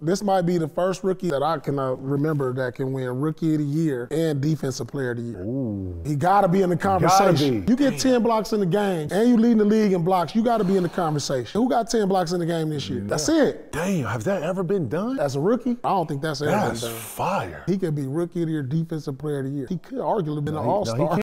This might be the first rookie that I can remember that can win Rookie of the Year and Defensive Player of the Year. Ooh. He gotta be in the conversation. You get 10 blocks in the game and you leading the league in blocks, you gotta be in the conversation. Who got 10 blocks in the game this year? Yeah. That's it. Damn, have that ever been done? As a rookie, I don't think that's ever been done. That's fire. He could be Rookie of the Year, Defensive Player of the Year. He could arguably been an all-star.